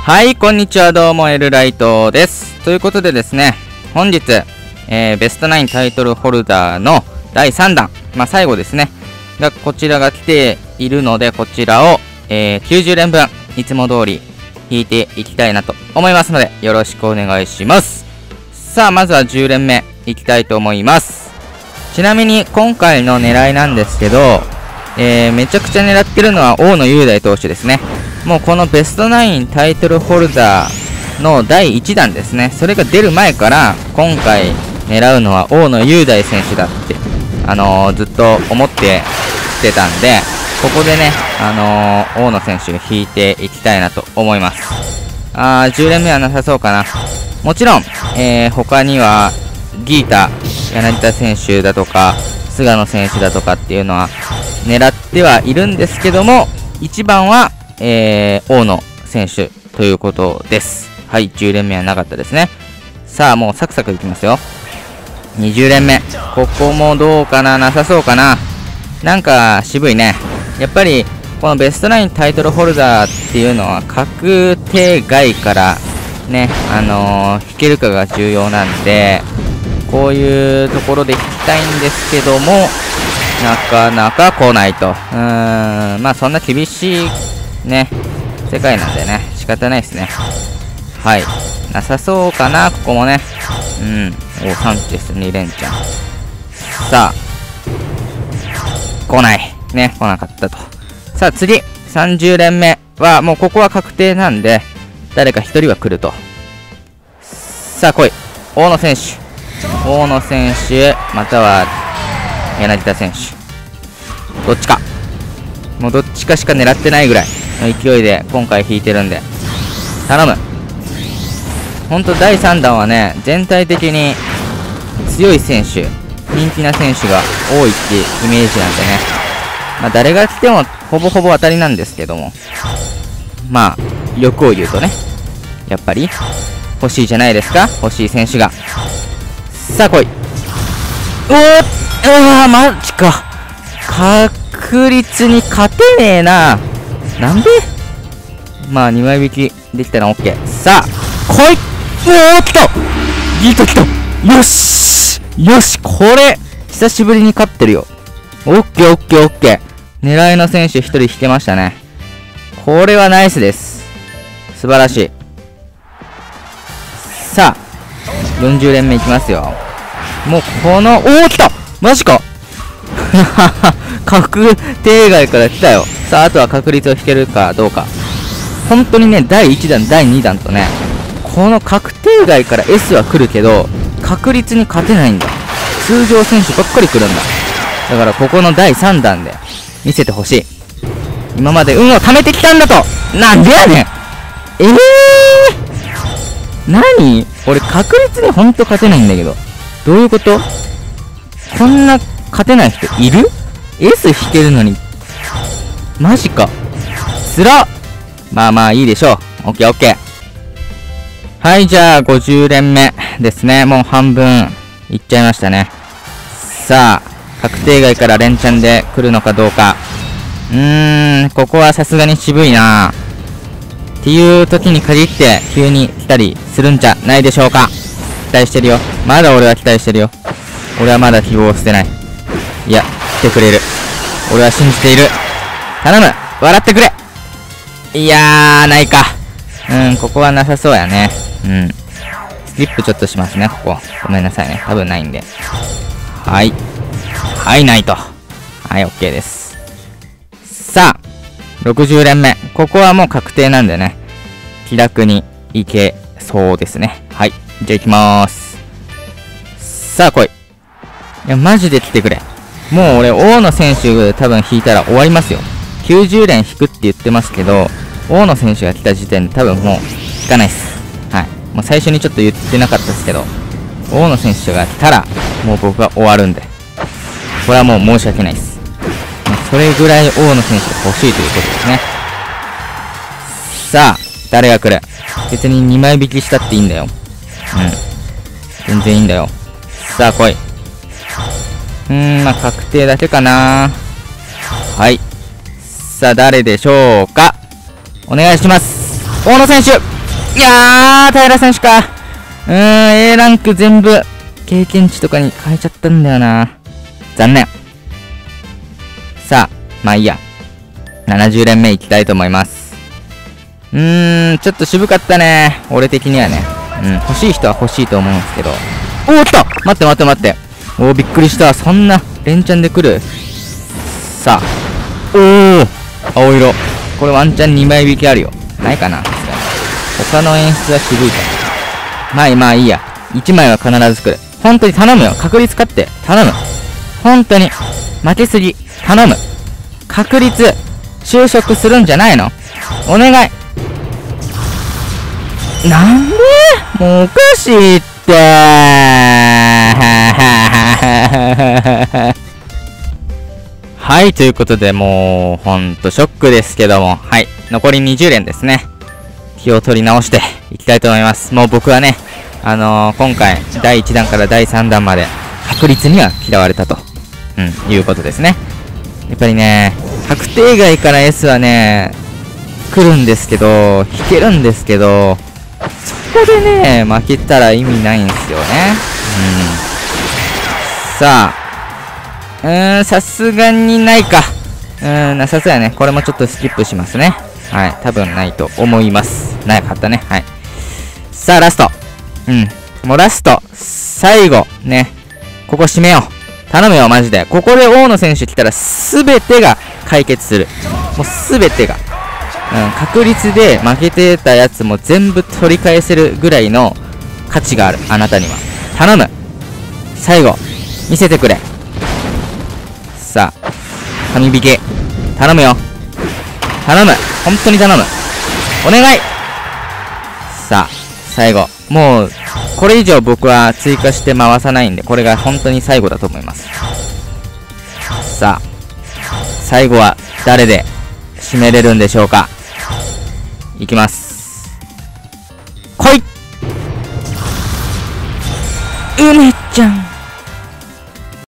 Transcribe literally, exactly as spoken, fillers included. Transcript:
はい、こんにちは、どうも、エルライトです。ということでですね、本日、えー、ベストナインタイトルホルダーのだいさんだん、まあ、最後ですね、が、こちらが来ているので、こちらを、えー、きゅうじゅうれんぶん、いつも通り、引いていきたいなと思いますので、よろしくお願いします。さあ、まずはじゅうれんめ、いきたいと思います。ちなみに、今回の狙いなんですけど、えー、めちゃくちゃ狙ってるのは大野雄大投手ですね。もうこのベストナインタイトルホルダーのだいいちだんですね。それが出る前から、今回狙うのは大野雄大選手だって、あのー、ずっと思ってきてたんで、ここでね、あのー、大野選手引いていきたいなと思います。あー、じゅうれんめはなさそうかな。もちろん、えー、他には、ギータ、柳田選手だとか、菅野選手だとかっていうのは、狙ってはいるんですけども、いちばんは、えー、大野選手ということです。はい、じゅうれんめはなかったですね。さあ、もうサクサクいきますよ。にじゅうれんめ。ここもどうかな、なさそうかな。なんか、渋いね。やっぱり、このベストナインタイトルホルダーっていうのは、確定外から、ね、あのー、引けるかが重要なんで、こういうところで引きたいんですけども、なかなか来ないと。うーん、まあそんな厳しいね、世界なんでね、仕方ないですね。はい。なさそうかな、ここもね。うん。お、さんです、にれんちゃん。さあ。来ない。ね、来なかったと。さあ、次。さんじゅうれんめは、もうここは確定なんで、誰かひとりは来ると。さあ、来い。大野選手。大野選手、または、柳田選手。どっちか。もうどっちかしか狙ってないぐらいの勢いで今回引いてるんで。頼む。ほんとだいさんだんはね、全体的に強い選手、人気な選手が多いっていうイメージなんでね。まあ誰が来てもほぼほぼ当たりなんですけども。まあ、欲を言うとね。やっぱり欲しいじゃないですか、欲しい選手が。さあ来い。おーっうわー、マジか。確率に勝てねえな。なんでまあ、にまい引きできたら OK。さあ、来い。おー、来た。ギータ来た。よしよし、これ、久しぶりに勝ってるよ。OK、OK、OK。狙いの選手ひとり引けましたね。これはナイスです。素晴らしい。さあ、よんじゅうれんめいきますよ。もうこの、おー、来たマジか確定外から来たよ。さあ、あとは確率を引けるかどうか。本当にね、だいいちだん、だいにだんとね、この確定外から S は来るけど、確率に勝てないんだ。通常選手ばっかり来るんだ。だからここのだいさんだんで見せてほしい。今まで運を貯めてきたんだと。なんでやねん。えー何俺確率にほんと勝てないんだけど。どういうこと？こんな勝てない人いる？ S 引けるのに。マジか。つらっ。まあまあいいでしょう。オッケーオッケー。はい、じゃあごじゅうれんめですね。もう半分いっちゃいましたね。さあ、確定外から連チャンで来るのかどうか。うーん、ここはさすがに渋いな。っていう時に限って急に来たりするんじゃないでしょうか。期待してるよ。まだ俺は期待してるよ。俺はまだ希望を捨てない。いや、来てくれる。俺は信じている。頼む。笑ってくれ。いやー、ないか。うん、ここはなさそうやね。うん。スキップちょっとしますね、ここ。ごめんなさいね。多分ないんで。はい。はい、ないと。はい、OK です。さあ、ろくじゅうれんめ。ここはもう確定なんでね。気楽にいけそうですね。はい。じゃあ行きまーす。さあ来い。いや、マジで来てくれ。もう俺、大野選手多分引いたら終わりますよ。きゅうじゅうれん引くって言ってますけど、大野選手が来た時点で多分もう引かないっす。はい。もう最初にちょっと言ってなかったですけど、大野選手が来たら、もう僕は終わるんで。これはもう申し訳ないっす。それぐらい大野選手が欲しいということですね。さあ、誰が来る？別ににまい引きしたっていいんだよ。うん。全然いいんだよ。さあ来い。うーん、まあ確定だけかな。はい。さあ誰でしょうか。お願いします。大野選手いやー、平選手か。うーん、A ランク全部、経験値とかに変えちゃったんだよな。残念。さあ、まあいいや。ななじゅう連目いきたいと思います。うーん、ちょっと渋かったね。俺的にはね。うん、欲しい人は欲しいと思うんですけど。おーっと待って待って待って。おー、びっくりした。そんな、連チャンで来る。さあ。おー、青色。これワンチャンにまい引きあるよ。ないかな。他の演出は渋いか。まあまあいいや。いちまいは必ず来る。本当に頼むよ。確率勝って。頼む。本当に。負けすぎ。頼む。確率、就職するんじゃないの？お願い。なんで？もうおかしいって。はい、ということで、もう、ほんとショックですけども、はい、残りにじゅう連ですね。気を取り直していきたいと思います。もう僕はね、あのー、今回、だいいちだんからだいさんだんまで、確率には嫌われたと、うん、いうことですね。やっぱりね、確定外から S はね、来るんですけど、引けるんですけど、そこでね、負けたら意味ないんですよね。うん。さあ、うーん、さすがにないか。うーん、なさそうやね。これもちょっとスキップしますね。はい。多分ないと思います。なかったね。はい。さあ、ラスト。うん。もうラスト。最後。ね。ここ締めよう。頼むよ、マジで。ここで大野選手来たら、すべてが解決する。もうすべてが。うん、確率で負けてたやつも全部取り返せるぐらいの価値がある。あなたには。頼む。最後。見せてくれ。さあ、神引き。頼むよ。頼む。本当に頼む。お願い。さあ、最後。もう、これ以上僕は追加して回さないんで、これが本当に最後だと思います。さあ、最後は誰で締めれるんでしょうか。いきます。来い。うめっ